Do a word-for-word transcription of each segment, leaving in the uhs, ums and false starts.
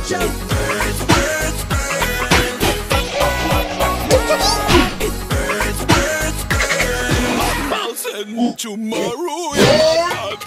Tomorrow is hot.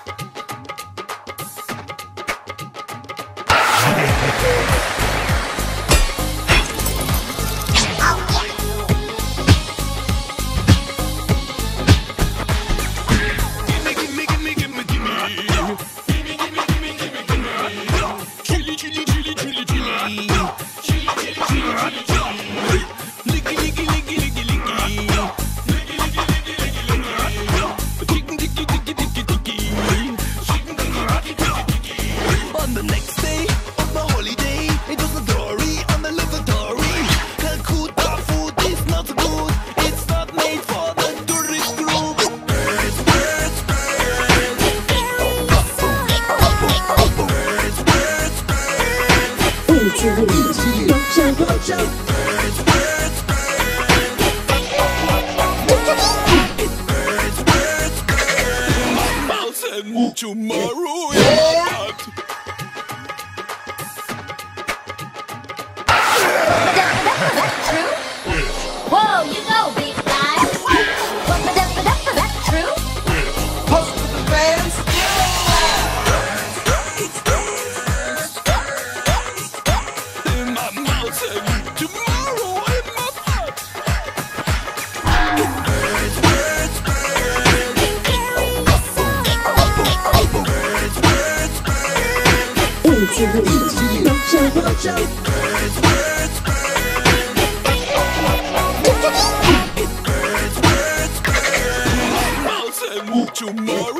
Gimme, gimme, gimme, gimme, gimme. Gimme, gimme, gimme, gimme, gimme. Chili, chili, chili, chili, chili. Chili, chili, chili, chili, chili. Licky, licky, licky, licky, licky. Licky, licky, licky, licky, licky. Chicken, ticky, ticky, ticky, ticky. Chicken, ticky, ticky, ticky, ticky. On the next day of my holiday, it was a story on the lavatory. Calcutta food is not good. It's not made for the tourist group. Birds, birds, birds. Birds, birds, birds. 位置位置，高山高山。 Birds, birds, birds. Birds, birds, birds. My mouth and tomorrow is hot. Whoa, you know, big guy. That's true. Post to the fans. In my mouth and tomorrow in my heart. Birds, birds, birds. Birds, birds, birds. 位置位置，高山高山。 Birds, birds, birds. Birds, birds, birds. My mouth and tomorrow